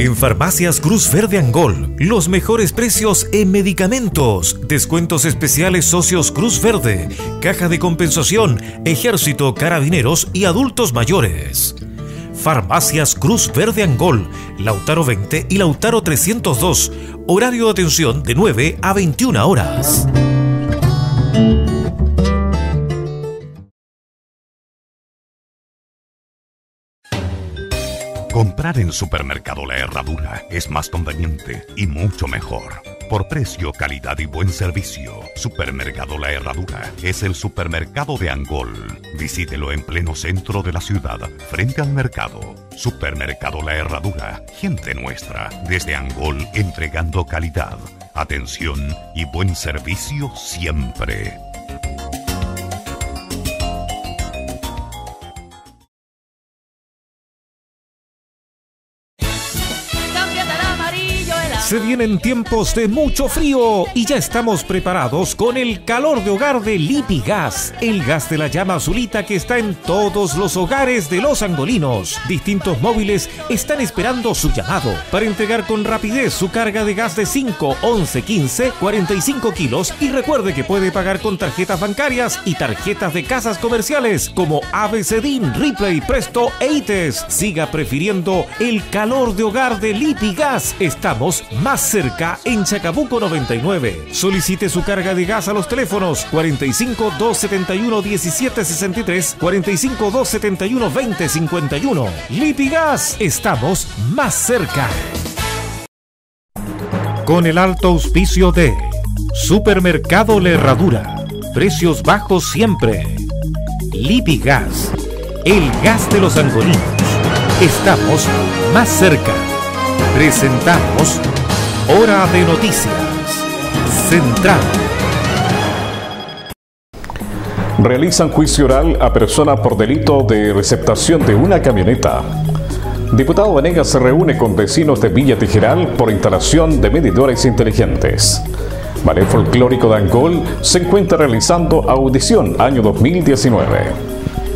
En Farmacias Cruz Verde Angol, los mejores precios en medicamentos, descuentos especiales socios Cruz Verde, caja de compensación, ejército, carabineros y adultos mayores. Farmacias Cruz Verde Angol, Lautaro 20 y Lautaro 302, horario de atención de 9 a 21 horas. Comprar en Supermercado La Herradura es más conveniente y mucho mejor. Por precio, calidad y buen servicio, Supermercado La Herradura es el supermercado de Angol. Visítelo en pleno centro de la ciudad, frente al mercado. Supermercado La Herradura, gente nuestra, desde Angol entregando calidad, atención y buen servicio siempre. Se vienen tiempos de mucho frío y ya estamos preparados con el calor de hogar de Lipigas, el gas de la llama azulita que está en todos los hogares de los angolinos. Distintos móviles están esperando su llamado para entregar con rapidez su carga de gas de 5, 11, 15, 45 kilos y recuerde que puede pagar con tarjetas bancarias y tarjetas de casas comerciales como ABCDIN, Ripley, Presto e ITES. Siga prefiriendo el calor de hogar de Lipigas. Estamos más cerca en Chacabuco 99. Solicite su carga de gas a los teléfonos 45 271 1763, 45 271 2051. Lipigas, estamos más cerca. Con el alto auspicio de Supermercado La Herradura, precios bajos siempre. Lipigas, el gas de los angolinos. Estamos más cerca. Presentamos Hora de Noticias Central. Realizan juicio oral a persona por delito de receptación de una camioneta. Diputado Venegas se reúne con vecinos de Villa Tijeral por instalación de medidores inteligentes. Ballet Folclórico de Angol se encuentra realizando audición año 2019.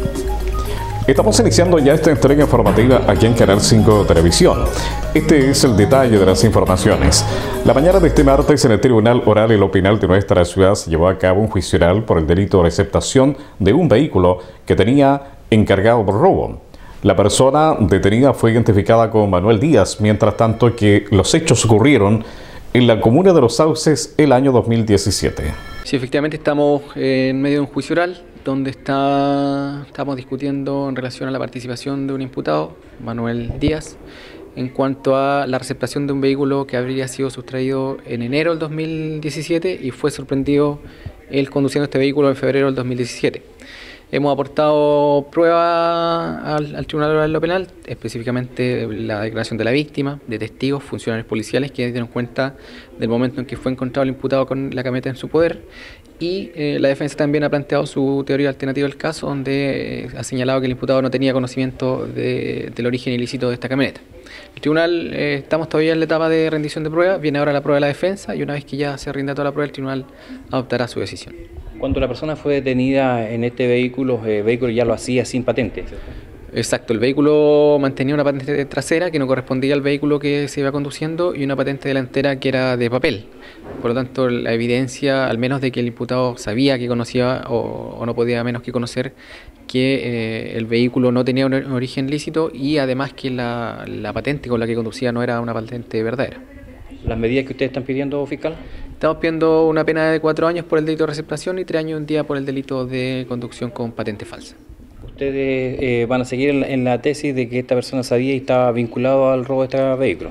Estamos iniciando ya esta entrega informativa aquí en Canal 5 Televisión. Este es el detalle de las informaciones. La mañana de este martes en el Tribunal Oral y Penal de nuestra ciudad se llevó a cabo un juicio oral por el delito de receptación de un vehículo que tenía encargado por robo. La persona detenida fue identificada como Manuel Díaz, mientras tanto que los hechos ocurrieron en la comuna de Los Sauces el año 2017. Sí, efectivamente estamos en medio de un juicio oral donde estamos discutiendo en relación a la participación de un imputado, Manuel Díaz, en cuanto a la receptación de un vehículo que habría sido sustraído en enero del 2017 y fue sorprendido él conduciendo este vehículo en febrero del 2017. Hemos aportado pruebas al Tribunal Oral y lo Penal, específicamente la declaración de la víctima, de testigos, funcionarios policiales que dieron cuenta del momento en que fue encontrado el imputado con la camioneta en su poder, y la defensa también ha planteado su teoría alternativa del caso, donde ha señalado que el imputado no tenía conocimiento del origen ilícito de esta camioneta. El tribunal, estamos todavía en la etapa de rendición de pruebas, viene ahora la prueba de la defensa y una vez que ya se rinda toda la prueba, el tribunal adoptará su decisión. Cuando la persona fue detenida en este vehículo, el vehículo ya lo hacía sin patente. Exacto, el vehículo mantenía una patente trasera que no correspondía al vehículo que se iba conduciendo y una patente delantera que era de papel. Por lo tanto, la evidencia, al menos de que el imputado sabía que conocía o no podía menos que conocer que el vehículo no tenía un origen lícito y además que la patente con la que conducía no era una patente verdadera. ¿Las medidas que ustedes están pidiendo, fiscal? Estamos pidiendo una pena de 4 años por el delito de receptación y 3 años y un día por el delito de conducción con patente falsa. ¿Ustedes van a seguir en la tesis de que esta persona sabía y estaba vinculado al robo de este vehículo?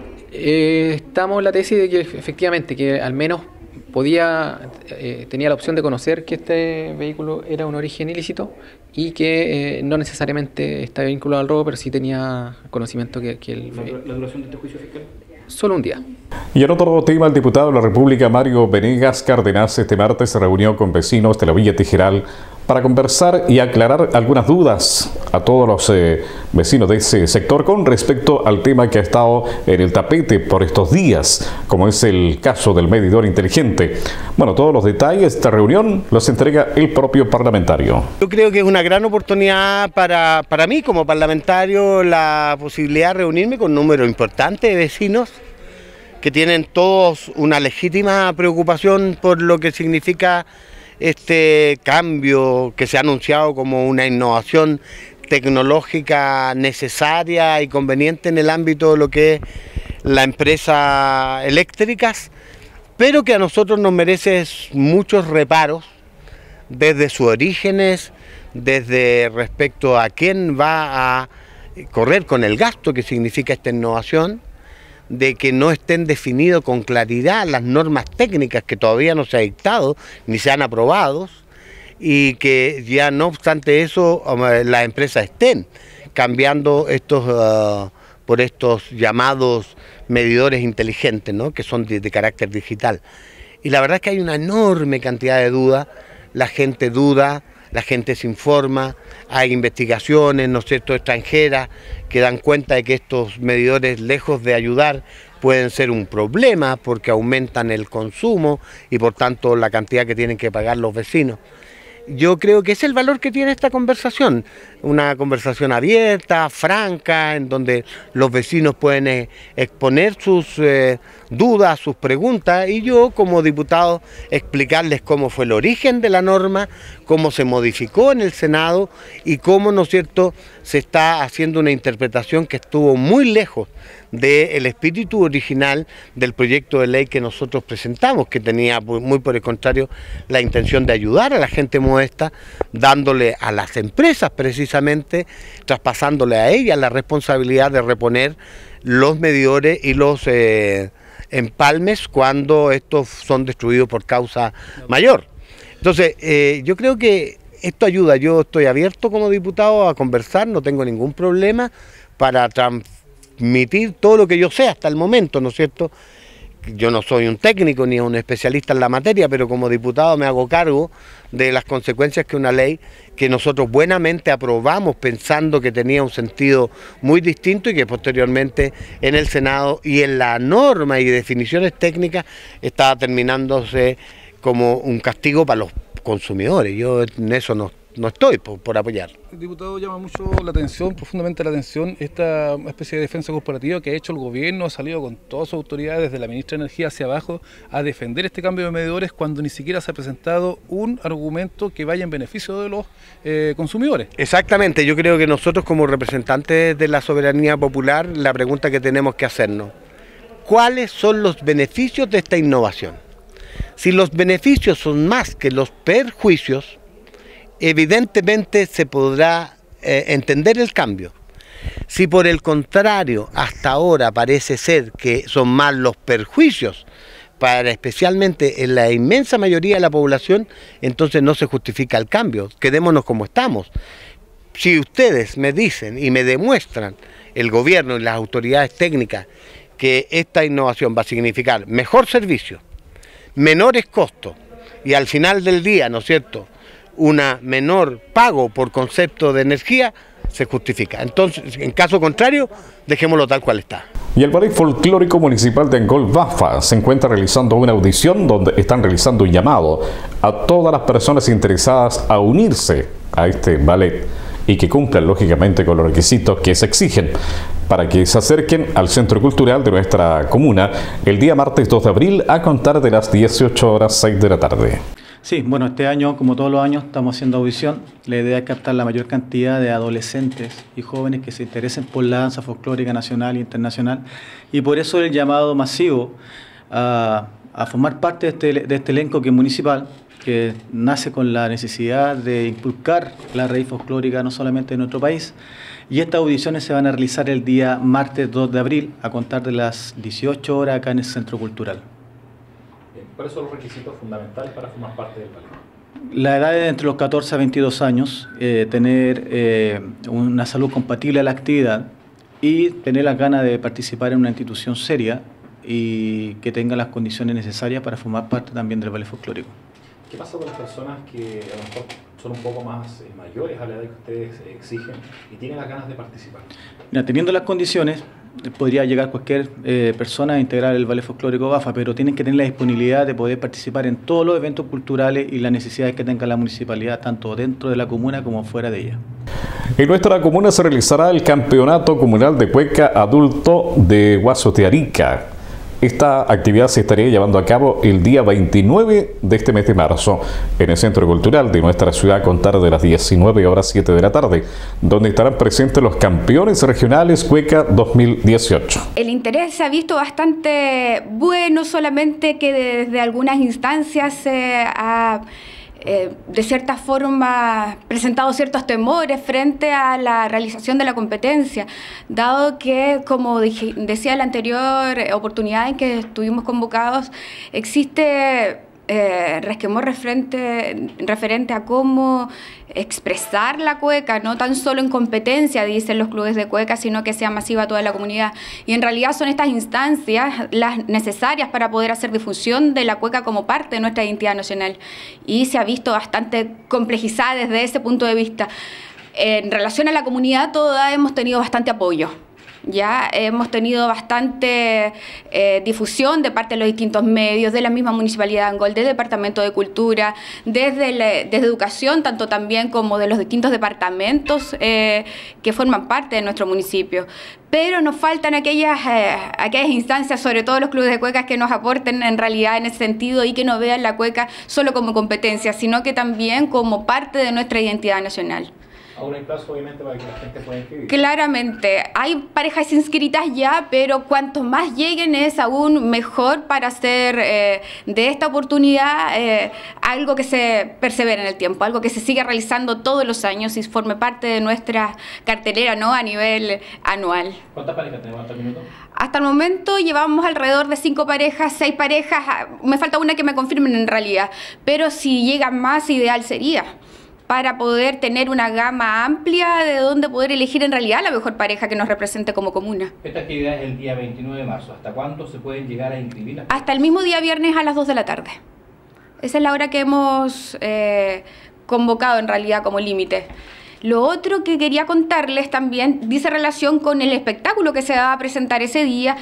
Estamos en la tesis de que efectivamente, que al menos tenía la opción de conocer que este vehículo era un origen ilícito y que no necesariamente estaba vinculado al robo, pero sí tenía conocimiento que el... ¿La duración de este juicio, fiscal? Solo un día. Y en otro tema, el diputado de la República, Mario Venegas Cárdenas, este martes se reunió con vecinos de la Villa Tijeral para conversar y aclarar algunas dudas a todos los vecinos de ese sector con respecto al tema que ha estado en el tapete por estos días, como es el caso del medidor inteligente. Bueno, todos los detalles de esta reunión los entrega el propio parlamentario. Yo creo que es una gran oportunidad para mí como parlamentario, la posibilidad de reunirme con un número importante de vecinos que tienen todos una legítima preocupación por lo que significa este cambio que se ha anunciado como una innovación tecnológica necesaria y conveniente en el ámbito de lo que es la empresa eléctricas, pero que a nosotros nos merece muchos reparos desde sus orígenes, desde respecto a quién va a correr con el gasto que significa esta innovación, de que no estén definidos con claridad las normas técnicas que todavía no se ha dictado ni se han aprobado, y que ya no obstante eso las empresas estén cambiando por estos llamados medidores inteligentes, ¿no? Que son de carácter digital. Y la verdad es que hay una enorme cantidad de dudas, la gente duda, la gente se informa, hay investigaciones, ¿no es cierto?, extranjeras que dan cuenta de que estos medidores, lejos de ayudar, pueden ser un problema porque aumentan el consumo y por tanto la cantidad que tienen que pagar los vecinos. Yo creo que es el valor que tiene esta conversación, una conversación abierta, franca, en donde los vecinos pueden exponer sus dudas, sus preguntas, y yo como diputado explicarles cómo fue el origen de la norma, cómo se modificó en el Senado y cómo, ¿no es cierto?, se está haciendo una interpretación que estuvo muy lejos del espíritu original del proyecto de ley que nosotros presentamos, que tenía muy por el contrario la intención de ayudar a la gente modesta, dándole a las empresas precisamente, traspasándole a ellas la responsabilidad de reponer los medidores y los empalmes cuando estos son destruidos por causa mayor. Entonces, yo creo que esto ayuda. Yo estoy abierto como diputado a conversar, no tengo ningún problema para transmitir todo lo que yo sé hasta el momento, ¿no es cierto? Yo no soy un técnico ni un especialista en la materia, pero como diputado me hago cargo de las consecuencias que una ley que nosotros buenamente aprobamos pensando que tenía un sentido muy distinto y que posteriormente en el Senado y en la norma y definiciones técnicas estaba terminándose como un castigo para los consumidores. Yo en eso no estoy por apoyar. El diputado llama mucho la atención, profundamente la atención, esta especie de defensa corporativa que ha hecho el gobierno, ha salido con todas sus autoridades, desde la ministra de Energía hacia abajo, a defender este cambio de medidores cuando ni siquiera se ha presentado un argumento que vaya en beneficio de los consumidores. Exactamente, yo creo que nosotros como representantes de la soberanía popular, la pregunta que tenemos que hacernos, ¿cuáles son los beneficios de esta innovación? Si los beneficios son más que los perjuicios, evidentemente se podrá entender el cambio. Si por el contrario, hasta ahora parece ser que son más los perjuicios, para especialmente en la inmensa mayoría de la población, entonces no se justifica el cambio. Quedémonos como estamos. Si ustedes me dicen y me demuestran, el gobierno y las autoridades técnicas, que esta innovación va a significar mejor servicio, menores costos y al final del día, ¿no es cierto?, una menor pago por concepto de energía, se justifica. Entonces, en caso contrario, dejémoslo tal cual está. Y el Ballet Folclórico Municipal de Angol, BAFA, se encuentra realizando una audición donde están realizando un llamado a todas las personas interesadas a unirse a este ballet y que cumplan lógicamente con los requisitos que se exigen para que se acerquen al Centro Cultural de nuestra comuna el día martes 2 de abril a contar de las 18:06 de la tarde. Sí, bueno, este año, como todos los años, estamos haciendo audición. La idea es captar la mayor cantidad de adolescentes y jóvenes que se interesen por la danza folclórica nacional e internacional. Y por eso el llamado masivo a formar parte de este elenco que es municipal, que nace con la necesidad de inculcar la raíz folclórica no solamente en nuestro país. Y estas audiciones se van a realizar el día martes 2 de abril a contar de las 18 horas acá en el Centro Cultural. ¿Cuáles son los requisitos fundamentales para formar parte del ballet? La edad es entre los 14 a 22 años, tener una salud compatible a la actividad y tener las ganas de participar en una institución seria y que tenga las condiciones necesarias para formar parte también del ballet folclórico. ¿Qué pasa con las personas que a lo mejor son un poco más mayores a la edad que ustedes exigen y tienen las ganas de participar? Mira, teniendo las condiciones, podría llegar cualquier persona a integrar el Ballet Folclórico BAFA, pero tienen que tener la disponibilidad de poder participar en todos los eventos culturales y las necesidades que tenga la municipalidad, tanto dentro de la comuna como fuera de ella. En nuestra comuna se realizará el Campeonato Comunal de Cueca Adulto de Guasotearica. Esta actividad se estaría llevando a cabo el día 29 de este mes de marzo en el Centro Cultural de nuestra ciudad a contar de las 19 horas 7 de la tarde, donde estarán presentes los campeones regionales Cueca 2018. El interés se ha visto bastante bueno, solamente que desde algunas instancias se ha de cierta forma presentado ciertos temores frente a la realización de la competencia, dado que, como decía en la anterior oportunidad en que estuvimos convocados, existe resquemor referente a cómo expresar la cueca, no tan solo en competencia, dicen los clubes de cueca, sino que sea masiva a toda la comunidad. Y en realidad son estas instancias las necesarias para poder hacer difusión de la cueca como parte de nuestra identidad nacional. Y se ha visto bastante complejizada desde ese punto de vista. En relación a la comunidad toda hemos tenido bastante apoyo. Ya hemos tenido bastante difusión de parte de los distintos medios, de la misma Municipalidad de Angol, del Departamento de Cultura, desde Educación, tanto también como de los distintos departamentos que forman parte de nuestro municipio. Pero nos faltan aquellas instancias, sobre todo los clubes de cuecas, que nos aporten en realidad en ese sentido y que no vean la cueca solo como competencia, sino que también como parte de nuestra identidad nacional. Aún hay plazo, obviamente, para que la gente pueda inscribir. Claramente, hay parejas inscritas ya, pero cuanto más lleguen es aún mejor para hacer de esta oportunidad algo que se persevere en el tiempo, algo que se siga realizando todos los años y forme parte de nuestra cartelera, ¿no?, a nivel anual. ¿Cuántas parejas tenemos hasta el minuto? Hasta el momento llevamos alrededor de 5 parejas, 6 parejas, me falta una que me confirmen en realidad, pero si llegan más, ideal sería, para poder tener una gama amplia de donde poder elegir en realidad la mejor pareja que nos represente como comuna. Esta actividad es el día 29 de marzo. ¿Hasta cuándo se pueden llegar a inscribir? Hasta el mismo día viernes a las 2 de la tarde. Esa es la hora que hemos convocado en realidad como límite. Lo otro que quería contarles también dice relación con el espectáculo que se va a presentar ese día,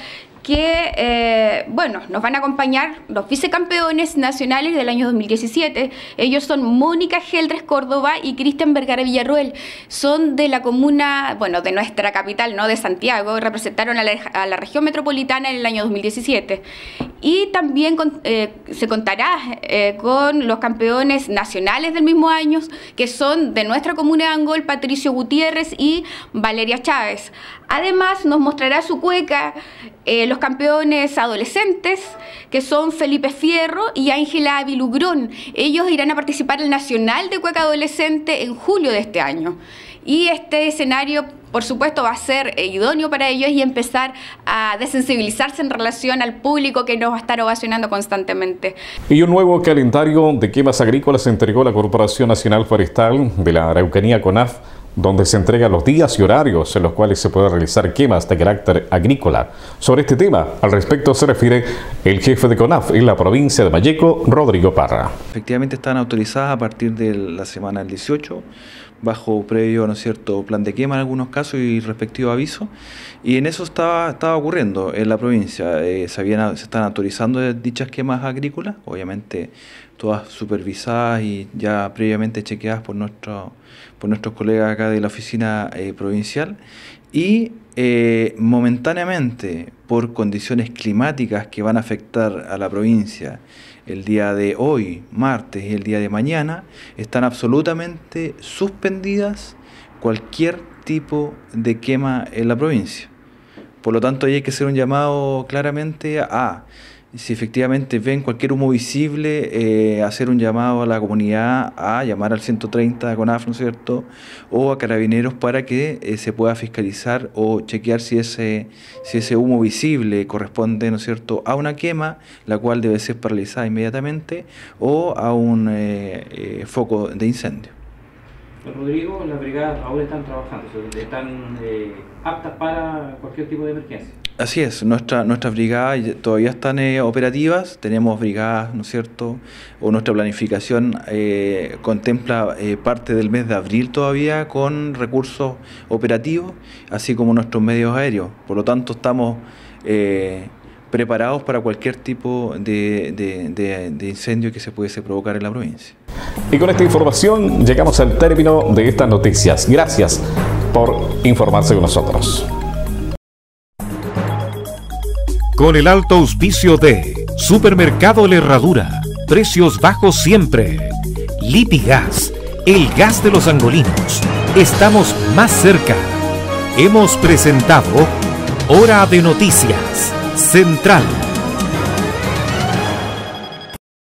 que, bueno, nos van a acompañar los vicecampeones nacionales del año 2017. Ellos son Mónica Geldres Córdoba y Cristian Vergara Villarroel. Son de la comuna, bueno, de nuestra capital, ¿no?, de Santiago. Representaron a la región metropolitana en el año 2017. Y también se contará con los campeones nacionales del mismo año, que son de nuestra comuna de Angol, Patricio Gutiérrez y Valeria Chávez. Además, nos mostrará su cueca los campeones adolescentes, que son Felipe Fierro y Ángela Vilugrón. Ellos irán a participar en el Nacional de Cueca Adolescente en julio de este año. Y este escenario, por supuesto, va a ser idóneo para ellos y empezar a desensibilizarse en relación al público que nos va a estar ovacionando constantemente. Y un nuevo calendario de quemas agrícolas se entregó la Corporación Nacional Forestal de la Araucanía, CONAF, donde se entregan los días y horarios en los cuales se puede realizar quemas de carácter agrícola. Sobre este tema, al respecto se refiere el jefe de CONAF en la provincia de Malleco, Rodrigo Parra. Efectivamente están autorizadas a partir de la semana del 18, bajo previo, ¿no es cierto?, plan de quema en algunos casos y respectivo aviso, y en eso estaba ocurriendo en la provincia. Se están autorizando dichas quemas agrícolas, obviamente todas supervisadas y ya previamente chequeadas por nuestros colegas acá de la oficina provincial, y momentáneamente por condiciones climáticas que van a afectar a la provincia el día de hoy, martes, y el día de mañana, están absolutamente suspendidas cualquier tipo de quema en la provincia. Por lo tanto, hay que hacer un llamado claramente a, si efectivamente ven cualquier humo visible, hacer un llamado a la comunidad a llamar al 130 a CONAF, ¿no es cierto?, o a Carabineros para que se pueda fiscalizar o chequear si ese humo visible corresponde, ¿no es cierto?, a una quema, la cual debe ser paralizada inmediatamente, o a un foco de incendio. Don Rodrigo, las brigadas ahora están trabajando, están aptas para cualquier tipo de emergencia. Así es, nuestras brigadas todavía están operativas, tenemos brigadas, ¿no es cierto? O nuestra planificación contempla parte del mes de abril todavía con recursos operativos, así como nuestros medios aéreos. Por lo tanto, estamos preparados para cualquier tipo de incendio que se pudiese provocar en la provincia. Y con esta información llegamos al término de estas noticias. Gracias por informarse con nosotros. Con el alto auspicio de Supermercado La Herradura, precios bajos siempre. Lipigas, el gas de los angolinos. Estamos más cerca. Hemos presentado Hora de Noticias Central.